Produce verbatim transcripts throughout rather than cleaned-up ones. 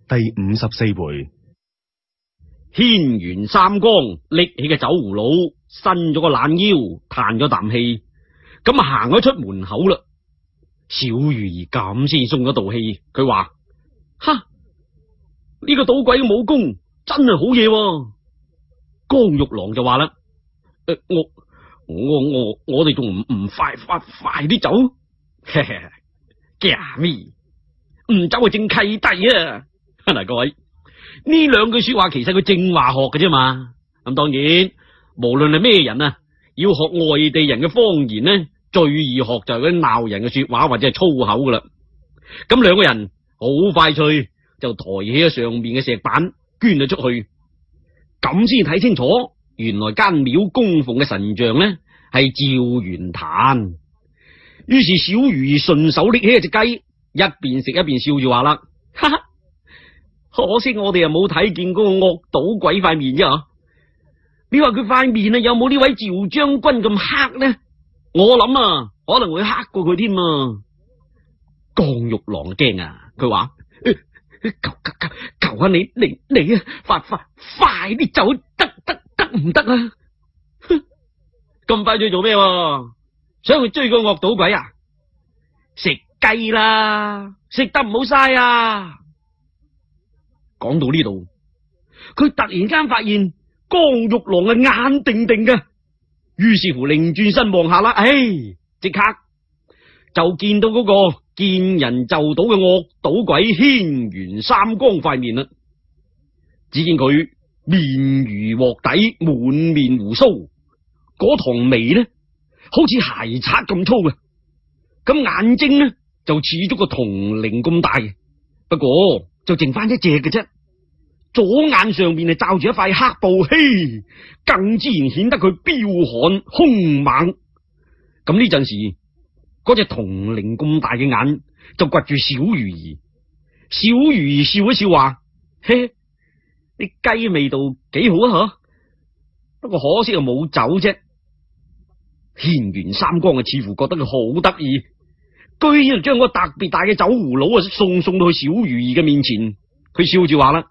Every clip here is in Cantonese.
第五十四回， 軒轅三光拎起個酒葫蘆，伸咗個懶腰，嘆咗啖氣，咁啊行咗出門口啦。小魚兒咁先鬆咗道氣，佢話：哈，呢、這個賭鬼嘅武功真係好嘢喎。江玉郎就話啦：誒、呃，我我我我哋仲唔唔快快快啲走？嘿嘿，假咩？唔走啊，正契弟啊！嗱，各位，呢兩句說話其實佢正話學嘅啫嘛。咁當然，無論係咩人啊，要學外地人嘅方言呢，最易學就係嗰啲鬧人嘅說話或者係粗口噶啦。咁兩個人好快脆就抬起咗上面嘅石板，捐咗出去。咁先睇清楚，原來間廟供奉嘅神像呢係趙元壇。於是小魚兒順手拎起一隻雞，一邊食一邊笑住話啦：哈哈，可惜我哋又冇睇見嗰個惡賭鬼塊面啫。你話佢塊面啊，有冇呢位趙將軍咁黑呢？我諗啊，可能會黑過佢添啊。江玉郎驚啊，佢話：求求求求下你你你啊，快快快啲走，得得得唔得啊？咁快去做咩？想去追個惡賭鬼啊？食雞啦，食得唔好嘥啊！講到呢度，佢突然間發現江玉郎嘅眼定定嘅，於是乎擰轉身望下啦，唉，即刻就見到嗰個見人就賭嘅惡賭鬼軒轅三光塊面啦。只見佢面如鑊底，滿面鬍鬚，嗰堂眉呢，好似鞋刷咁粗嘅，咁眼睛呢就似足個銅鈴咁大，不過就剩翻一隻嘅啫。左眼上面係罩住一塊黑布，嘿，更自然顯得佢彪悍兇猛。咁呢陣時，嗰隻銅鈴咁大嘅眼就掘住小魚兒，小魚兒笑一笑話：嘿，啲雞味道幾好啊，嗬，不過可惜又冇酒啫。軒轅三光啊，似乎覺得佢好得意，居然將個特別大嘅酒葫蘆啊送送到去小魚兒嘅面前。佢笑住話啦：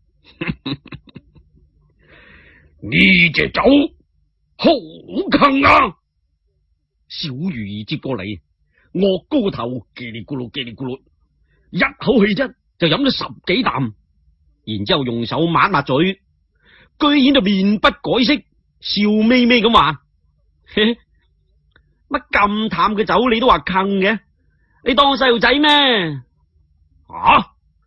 呢隻酒好坑啊！小魚兒接過嚟，惡高個頭，嘰里咕嚕嘰里咕嚕，一口氣啫就飲咗十幾啖，然之後用手抹抹嘴，居然就面不改色，笑眯眯咁話：嘿，乜咁淡嘅酒你都話坑嘅？你當我細路仔咩？啊！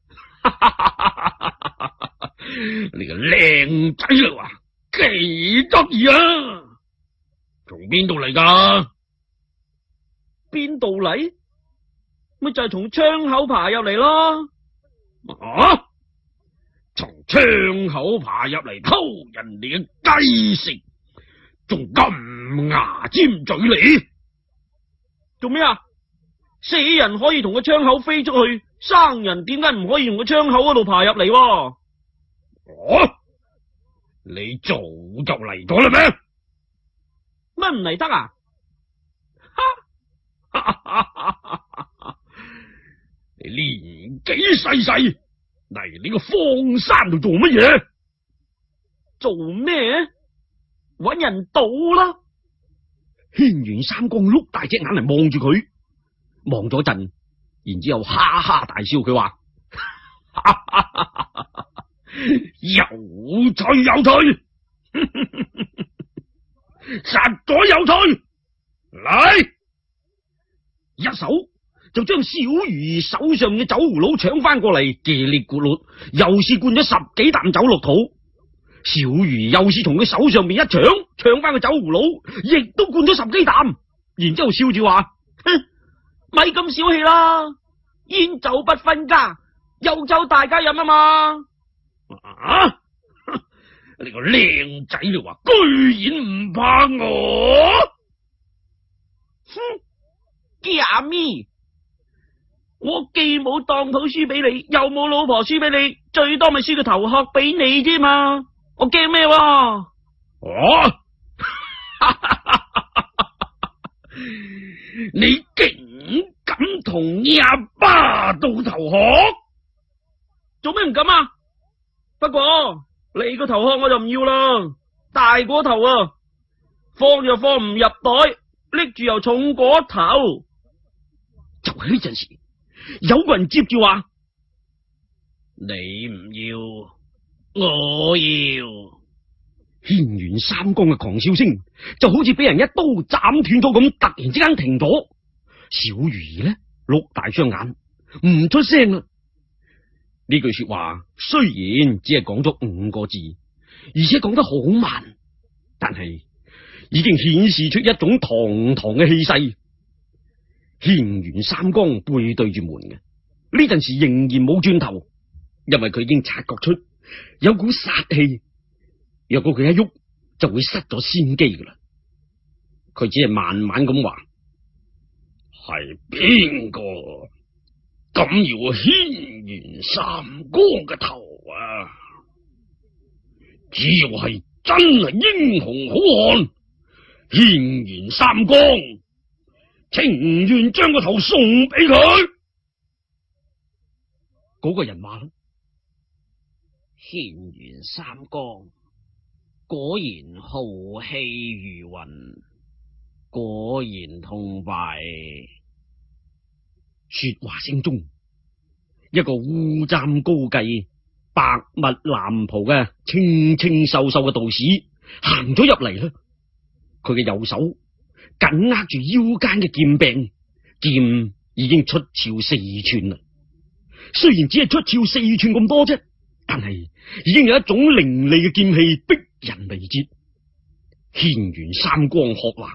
你個靚仔啊，幾得意啊！從邊度嚟噶？邊度嚟？咪就係從窗口爬入嚟咯。啊！從窗口爬入嚟偷人哋嘅雞食，仲咁牙尖嘴利，做咩啊？死人可以同個窗口飛出去，生人點解唔可以從個窗口嗰度爬入嚟？哦、啊，你早就嚟咗啦咩？乜唔嚟得啊？你年紀細細嚟你個荒山度做乜嘢？做咩？搵人賭啦！軒轅三光碌大隻眼嚟望住佢，望咗陣，然之後哈哈大笑，佢話：有趣有趣，實在有趣！嚟，一手就將小魚兒手上嘅酒葫蘆搶翻過嚟，嘰里咕嚕，又是灌咗十幾啖酒落肚。小魚兒又是從佢手上面一搶，搶翻個酒葫蘆，亦都灌咗十幾啖，然之後笑住話：哼，咪咁小氣啦，煙酒不分家，有酒大家飲啊嘛！啊！你個靚仔你話居然唔怕我？哼，假咪！我既冇當鋪輸俾你，又冇老婆輸俾你，最多咪輸個頭殼俾你啫嘛！我驚咩？哦，你竟敢同阿爸鬥頭殼？ 做咩唔敢啊？不過你個頭殼我就唔要啦，大過頭啊，放又放唔入袋，拎住又重過頭。就喺呢陣時，有個人接住話：你唔要，我要。軒轅三光嘅狂笑聲就好似俾人一刀斬斷咗咁，突然之間停咗。小魚兒呢，碌大雙眼唔出聲啦。呢句說話雖然只係講咗五個字，而且講得好慢，但係已經顯示出一種堂堂嘅氣勢。軒轅三光背對住門嘅呢陣時仍然冇轉頭，因為佢已經察覺出有股殺氣。若果佢一喐，就會失咗先機噶啦。佢只係慢慢咁話：係邊個咁要軒轅三光嘅頭啊？只要係真係英雄好漢，軒轅三光情願將個頭送俾佢。嗰個人話啦：軒轅三光果然豪氣如雲，果然痛快。說話聲中，一個烏簪高髻、白襪藍袍嘅清清秀秀嘅道士行咗入嚟啦。佢嘅右手緊握住腰間嘅劍柄，劍已經出鞘四寸啦。雖然只係出鞘四寸咁多啫，但係已經有一種凌厲嘅劍氣逼人嚟接。軒轅三光喝話：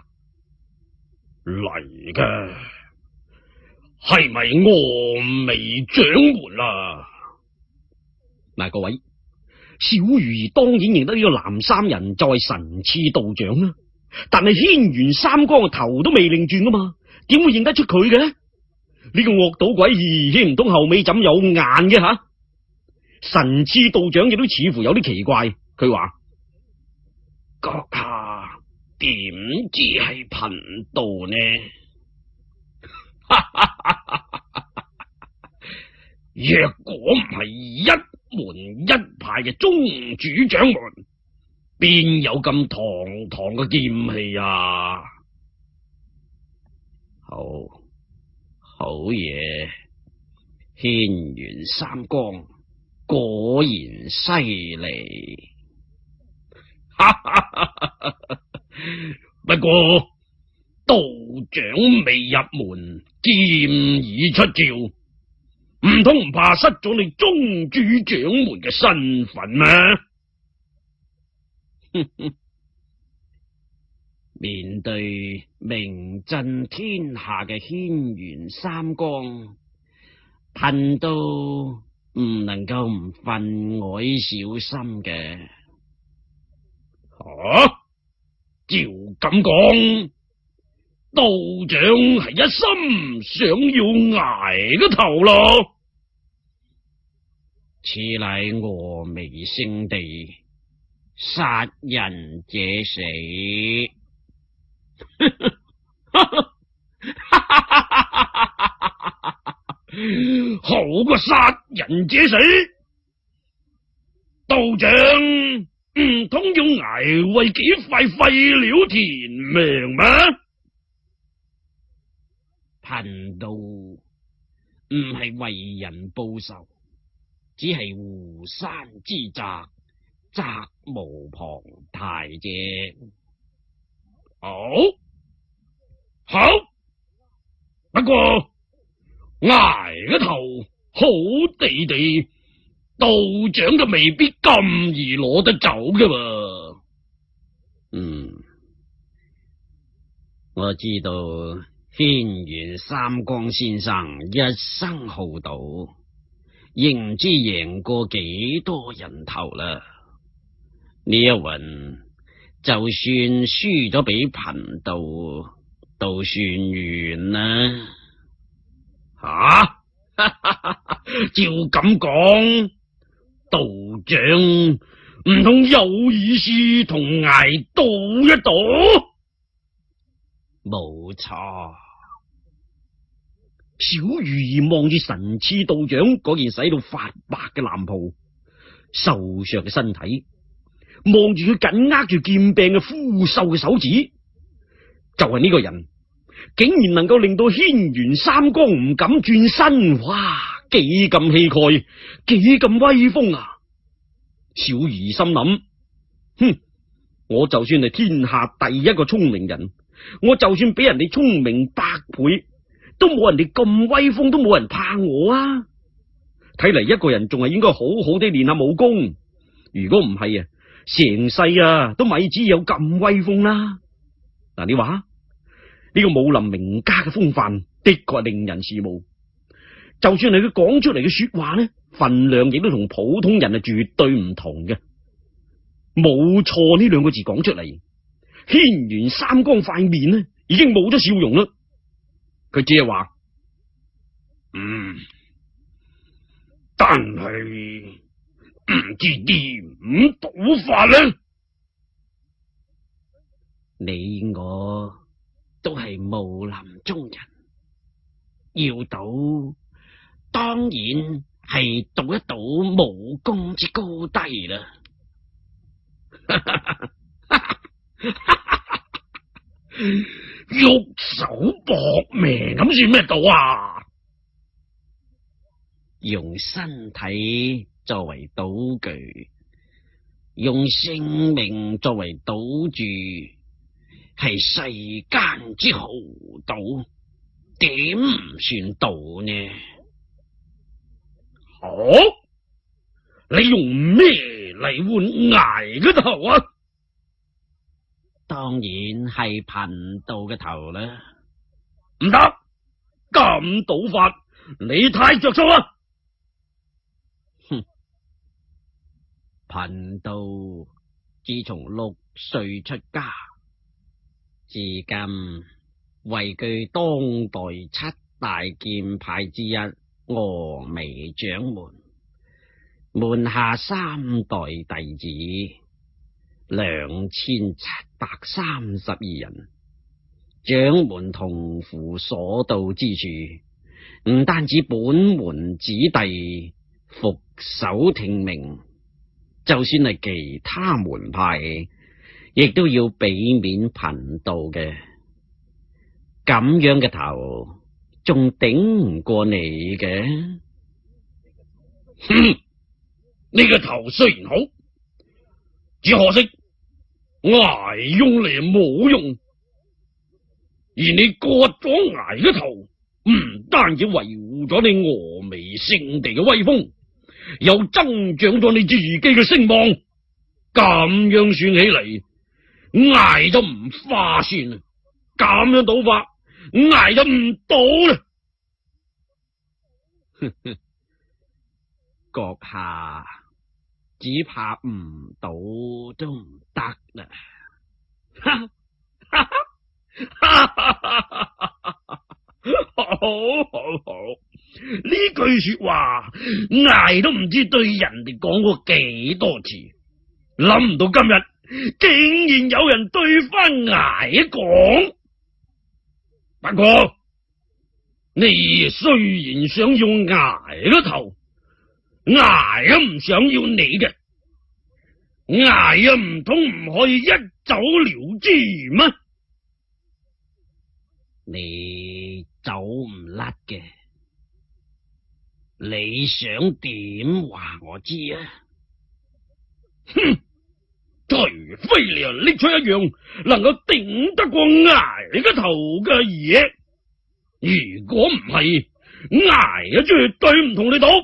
嚟嘅係咪峨眉掌門啊？嗱，各位，小魚兒當然認得呢個藍衫人就係神刺道長啦。但係軒轅三光個頭都未擰轉啊嘛，點會認得出佢嘅呢？呢個惡賭鬼兒，唔通後尾怎有眼嘅吓？神刺道長亦都似乎有啲奇怪，佢話：閣下點知係貧道呢？若果唔係一門一派嘅宗主掌門，邊有咁堂堂嘅劍氣啊？好，好嘢，軒轅三光果然犀利。不過道長未入門，劍已出鞘，唔通唔怕失咗你宗主掌門嘅身份咩？面對名震天下嘅軒轅三光，貧道唔能夠唔分外小心嘅。吓，照咁講，道長係一心想要挨個頭咯。此乃峨眉聖地，殺人者死。好過殺人者死，道長唔通要挨為幾塊廢料填命咩？貧道唔係為人報仇，只係湖山之責，責無旁貸啫。好，好，不過挨個頭好地地，道長就未必咁易攞得走㗎喎。嗯，我知道軒轅三光先生一生好賭，亦唔知贏過幾多人頭啦。呢一輪就算輸咗俾貧道，都算完啦。吓、啊，照咁講，道長唔通有意思同挨賭一賭？冇錯。 小魚兒望住神次道長嗰件洗到發白嘅藍袍，瘦削嘅身體，望住佢緊握住劍柄嘅枯瘦嘅手指，就係呢個人竟然能夠令到軒轅三光唔敢轉身，哇！幾咁氣概，幾咁威風啊！小魚兒心諗：哼，我就算係天下第一個聰明人，我就算比人哋聰明百倍，都冇人哋咁威風，都冇人怕我啊！睇嚟一個人仲係應該好好地練下武功，如果唔係啊，成世啊都咪止有咁威風啦！嗱，你話呢個武林名家嘅風範的確係令人羨慕，就算係佢講出嚟嘅說話呢，分量亦都同普通人係絕對唔同嘅。冇錯呢兩個字講出嚟，軒轅三光塊面呢已經冇咗笑容啦。佢只係話：嗯，但係唔知點賭法呢？你我都係武林中人，要賭當然係賭一賭武功之高低啦。喐手搏命咁算咩賭啊？用身體作為賭具，用性命作為賭注，係世間之豪賭，點唔算賭呢？好，你用咩嚟換崖嘅頭啊？當然係貧道嘅頭啦。唔得，咁賭法你太着數啦！哼，貧道自從六歲出家，至今位居當代七大劍派之一峨眉掌門，門下三代弟子兩千七百三十二人，掌門同赴所到之處，唔單止本門子弟伏首聽命，就算係其他門派，亦都要俾面貧道嘅。咁樣嘅頭，仲頂唔過你嘅？哼，呢個頭雖然好，只可惜崖用嚟冇用，而你割咗崖嘅頭，唔單止維護咗你峨眉聖地嘅威風，又增長咗你自己嘅聲望。咁樣算起嚟，崖就唔划算啦。咁樣賭法，崖就唔賭啦。閣下只怕唔賭都唔得啦。好好好，呢句說話崖都唔知對人哋講過幾多次，諗唔到今日竟然有人對翻崖講。不過你雖然想要崖嘅頭，崖又唔想要你嘅，崖又唔通唔可以一走了之咩？你走唔甩嘅，你想點話我知啊？哼，除非你又拎出一樣能夠頂得過崖嘅頭嘅嘢，如果唔係，崖啊絕對唔同你賭。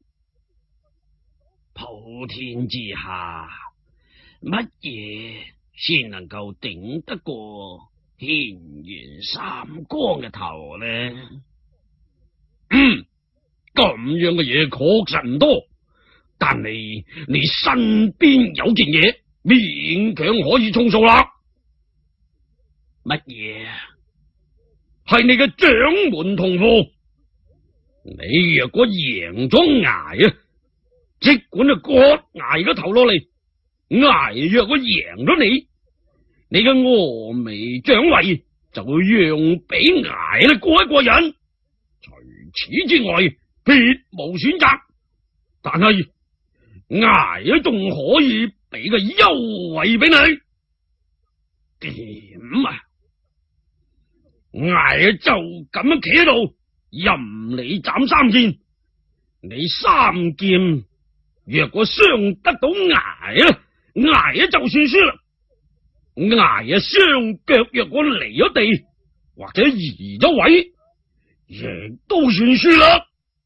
普天之下，乜嘢先能夠頂得過軒轅三光嘅頭呢？嗯，咁樣嘅嘢確實唔多，但係你身邊有件嘢勉強可以充數啦。乜嘢？係你嘅掌門同父。你若果贏咗崖啊，即管就割崖個頭落嚟；崖若果贏咗你，你嘅峨眉掌位就會讓俾崖咧過一過癮。除此之外，別無選擇。但係挨啊，仲可以俾個優惠俾你。點啊？挨啊，就咁樣企喺度，任你斬三劍。你三劍若果傷得到挨啊，挨啊就算輸啦。挨啊雙腳若果離咗地，或者移咗位，亦都算輸啦。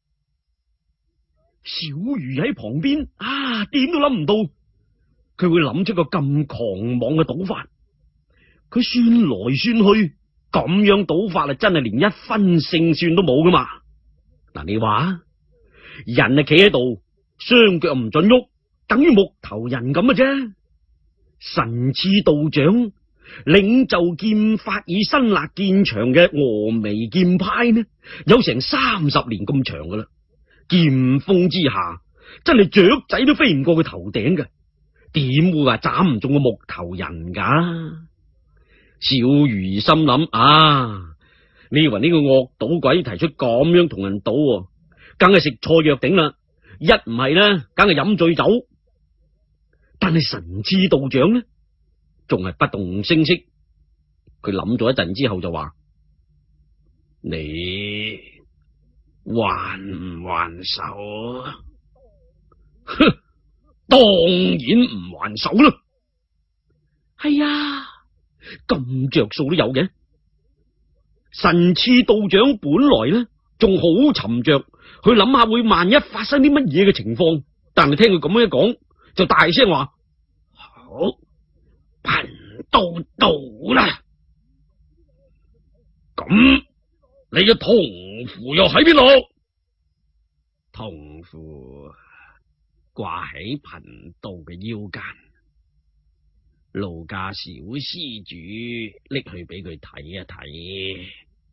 小魚喺旁邊啊，點都諗唔到佢會諗出個咁狂妄嘅賭法。佢算來算去，咁樣賭法啊，真係連一分勝算都冇噶嘛。嗱，你話人啊企喺度，雙腳唔准喐，等於木頭人咁嘅啫。神刺道長領袖劍法以辛辣見長嘅峨眉劍派呢，有成三十年咁長噶啦。劍鋒之下，真係雀仔都飛唔過佢頭頂嘅，點會話斬唔中個木頭人噶？小魚心諗啊，你以為呢個惡賭鬼提出咁樣同人賭，梗係食錯藥頂啦！一唔係呢，梗係飲醉酒。但係神刺道長呢，仲係不動聲色。佢諗咗一陣之後就話： 你還唔還手？哼，當然唔還手啦。 係啊，咁着數都有嘅。神刺道長本來呢仲好沉着，去諗下會萬一發生啲乜嘢嘅情況，但係聽佢咁樣一講，就大聲話： 好，貧道到啦。咁你嘅銅符又喺邊度？ 銅符掛喺貧道嘅腰間，勞駕小施主拎去俾佢睇一睇。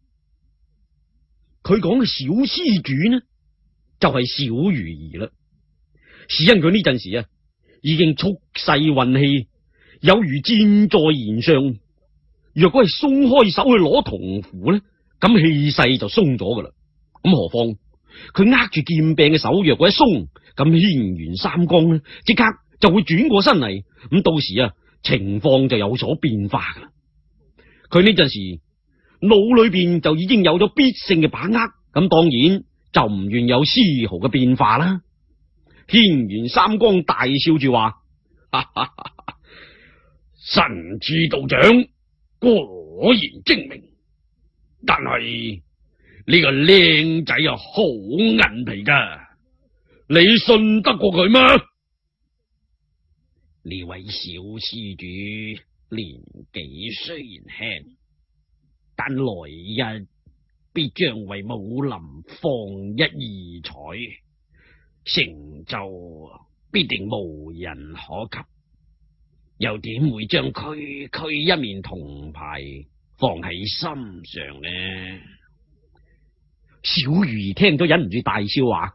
佢講嘅小施主呢，就係、是、小魚兒啦。是因佢呢陣時啊，已經蓄勢運氣，有如箭在弦上。若果係鬆開手去攞銅符呢，咁氣勢就鬆咗噶啦。咁何況佢握住劍柄嘅手，若果一鬆，咁軒轅三光呢，即刻就會轉過身嚟。咁到時啊，情況就有所變化噶啦。佢呢陣時腦裏邊就已經有咗必勝嘅把握，咁當然就唔願有絲毫嘅變化啦。軒轅三光大笑住話：哈哈哈哈， 神刺道長果然精明，但係呢個靚仔啊，好銀皮噶，你信得過佢嗎？ 呢位小施主年紀雖然輕，但來日必將為武林放一異彩，成就必定無人可及。又點會將區區一面銅牌放喺心上呢？ 小魚兒聽咗忍唔住大笑話：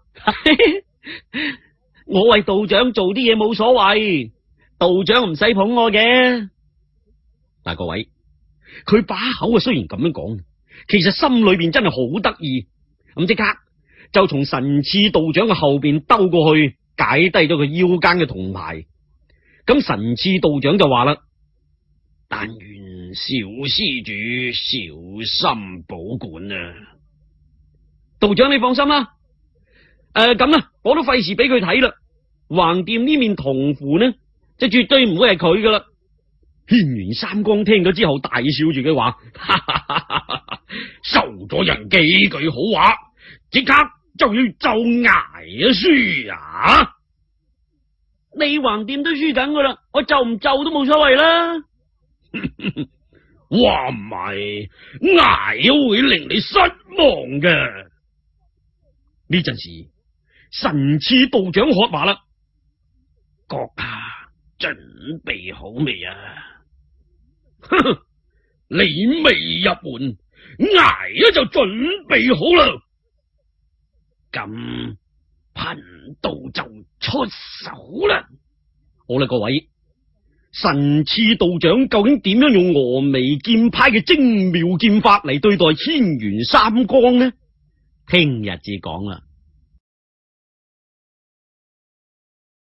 我為道長做啲嘢冇所謂，道長唔使捧我嘅。但各位，佢把口啊雖然咁樣講，其實心裏邊真係好得意。咁即刻就從神刺道長嘅後邊兜過去，解低咗佢腰間嘅銅牌。咁神刺道長就話啦： 但願小施主小心保管啊！ 道長你放心啦，誒咁啦，我都費事俾佢睇啦。橫掂呢面銅符呢，就絕對唔會係佢噶啦。軒轅三光聽咗之後，大笑住佢話：哈哈哈哈哈， 收咗人幾句好話，即刻就要就挨啊輸啊！ 你橫掂都輸緊噶啦，我就唔就都冇所謂啦。 話唔係挨都會令你失望嘅。 呢陣時，神刺道長喝話啦： 閣下準備好未啊？哼哼，你未入門，挨啊就準備好啦。咁貧道就出手啦！ 好啦，各位，神刺道長究竟點樣用峨眉劍派嘅精妙劍法嚟對待軒轅三光呢？ 聽日至講啦。